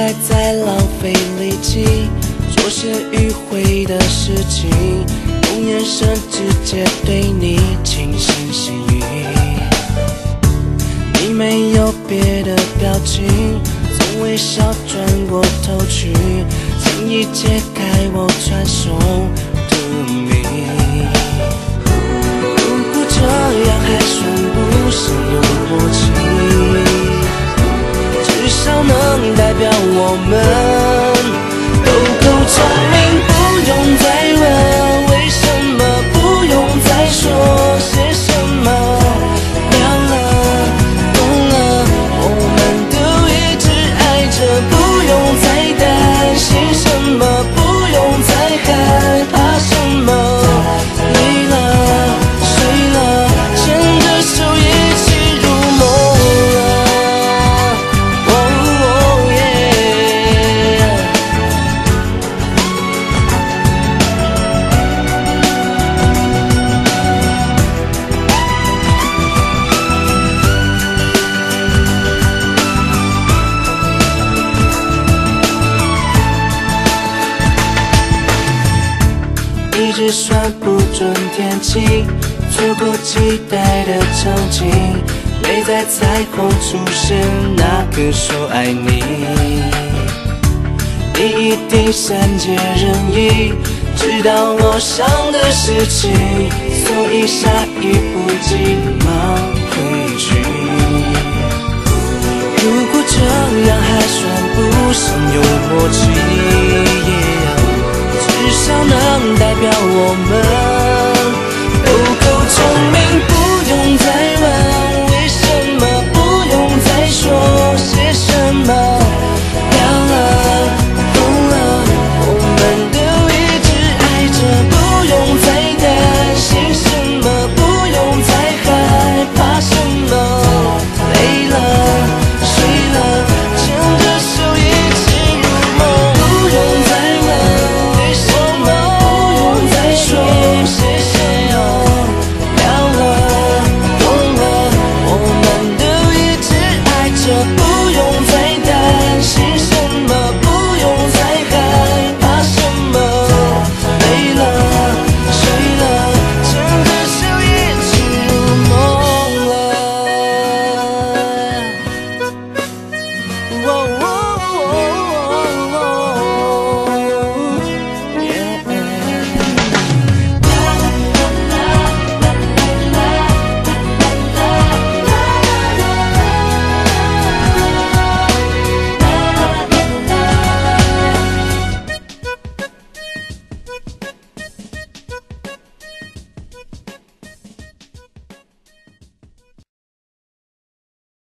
该再浪费力气做些迂回的事情，用眼神直接对你倾心细语。你没有别的表情，从微笑转过头去，轻易解开我传送的谜。如果这样还算不上有默契，至少能代表我们都够聪明，不用再问为什么，不用再说些什么。亮了，懂了，我们都一直爱着，不用再担心什么，不用再害怕什么。累了，睡了，牵着手一起入梦了。哦耶！一直算不准天气，错过期待的场景，没在彩虹出现那个说爱你。你一定善解人意，知道我想的事情，所以下一步急忙回去。如果这样还算不上有默契，至少能代表我们都够聪明，不用再问为什么，不用再说些什么。亮了，懂了，我们都一直爱着，不用再担心什么，不用再害怕什么。累了，睡了，牵着手一起入梦，不用再问为什么，不用再说些什么。亮了，懂了，我们都一直爱着，不用再担心什么，不用再害怕什么。累了，睡了，牵着手一起入梦了。